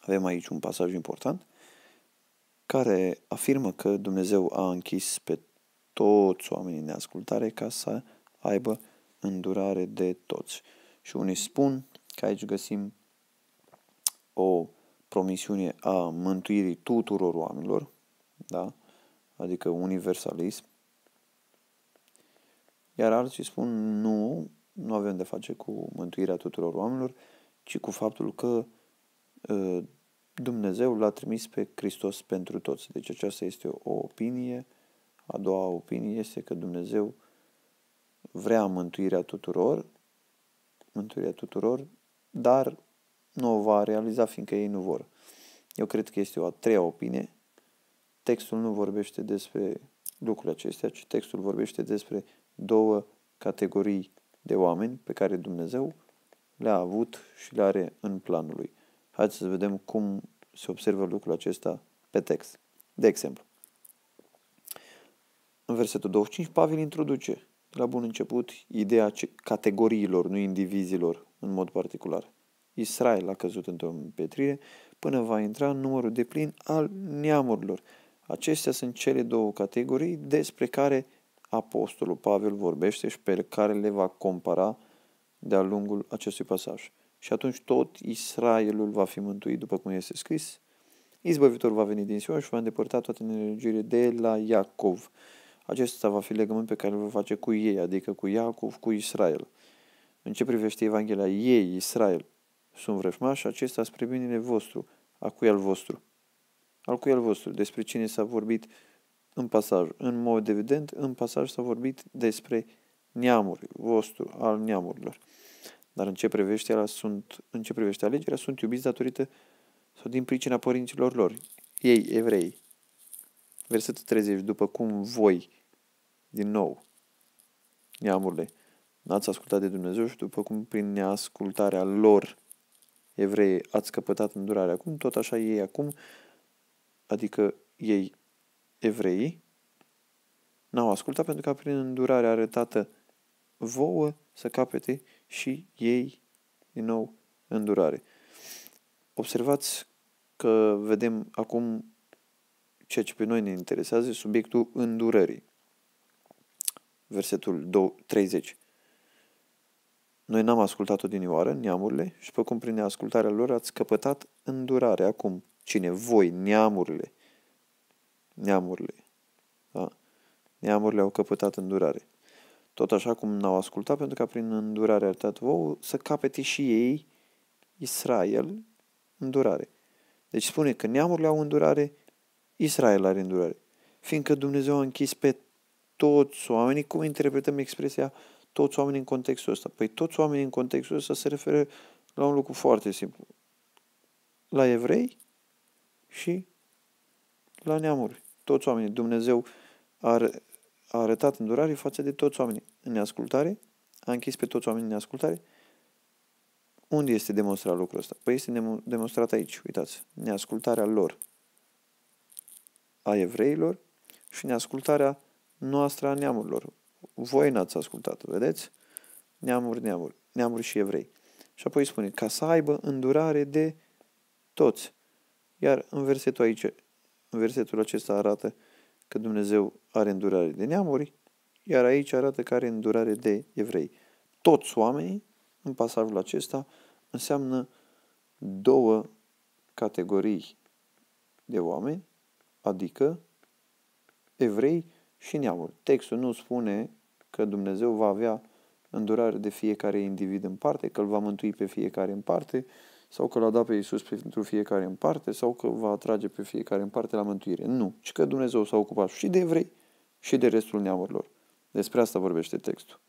avem aici un pasaj important care afirmă că Dumnezeu a închis pe toți oamenii în neascultare ca să aibă îndurare de toți. Și unii spun că aici găsim o promisiune a mântuirii tuturor oamenilor, da? Adică universalism. Iar alții spun nu avem de face cu mântuirea tuturor oamenilor, ci cu faptul că Dumnezeu l-a trimis pe Hristos pentru toți. Deci aceasta este o opinie. A doua opinie este că Dumnezeu vrea mântuirea tuturor, dar nu o va realiza fiindcă ei nu vor. Eu cred că este o a treia opinie. Textul nu vorbește despre lucrurile acestea, ci textul vorbește despre două categorii de oameni pe care Dumnezeu le-a avut și le are în planul lui. Haideți să vedem cum se observă lucrul acesta pe text. De exemplu, în versetul 25, Pavel introduce de la bun început ideea categoriilor, nu indivizilor în mod particular. Israel a căzut într-o împetrire până va intra în numărul deplin al neamurilor. Acestea sunt cele două categorii despre care apostolul Pavel vorbește și pe care le va compara de-a lungul acestui pasaj. Și atunci tot Israelul va fi mântuit, după cum este scris. Izbăvitorul va veni din Sion și va îndepărta toate nelegiurile de la Iacov. Acesta va fi legământ pe care îl va face cu ei, adică cu Iacov, cu Israel. În ce privește Evanghelia, ei, Israel, sunt vrăjmași, acesta spre binele vostru. A cui al vostru? Al cui al vostru? Despre cine s-a vorbit în pasaj? În mod evident, în pasaj s-a vorbit despre neamuri, vostru, al neamurilor. Dar în ce privește alegerea, sunt iubiți datorită sau din pricina părinților lor, ei, evrei. Versetul 30, după cum voi, din nou, neamurile, n-ați ascultat de Dumnezeu și după cum prin neascultarea lor, evrei, ați căpătat îndurarea acum, tot așa ei acum, adică ei, evrei, n-au ascultat pentru că prin îndurarea arătată vouă să capete și ei, din nou, îndurare. Observați că vedem acum ceea ce pe noi ne interesează, subiectul îndurării. Versetul 30. Noi n-am ascultat odinioară, neamurile, și pe cum prin neascultarea lor ați căpătat îndurare. Acum, cine? Voi, neamurile. Neamurile. Da? Neamurile au căpătat îndurare. Tot așa cum n-au ascultat, pentru că prin îndurare arătat vouă, să capete și ei, Israel, îndurare. Deci spune că neamurile au îndurare, Israel are îndurare. Fiindcă Dumnezeu a închis pe toți oamenii, cum interpretăm expresia toți oamenii în contextul ăsta? Păi toți oamenii în contextul ăsta se referă la un lucru foarte simplu. La evrei și la neamuri. Toți oamenii. Dumnezeu a arătat îndurare față de toți oamenii în neascultare, a închis pe toți oamenii în neascultare. Unde este demonstrat lucrul ăsta? Păi este demonstrat aici, uitați, neascultarea lor, a evreilor și neascultarea noastră a neamurilor. Voi n-ați ascultat, vedeți? Neamuri și evrei. Și apoi spune, ca să aibă îndurare de toți. Iar în versetul acesta arată că Dumnezeu are îndurare de neamuri, iar aici arată că are îndurare de evrei. Toți oamenii, în pasajul acesta, înseamnă două categorii de oameni, adică evrei și neamuri. Textul nu spune că Dumnezeu va avea îndurare de fiecare individ în parte, că îl va mântui pe fiecare în parte, sau că l-a dat pe Iisus pentru fiecare în parte, sau că va atrage pe fiecare în parte la mântuire. Nu, ci că Dumnezeu s-a ocupat și de evrei și de restul neamurilor. Despre asta vorbește textul.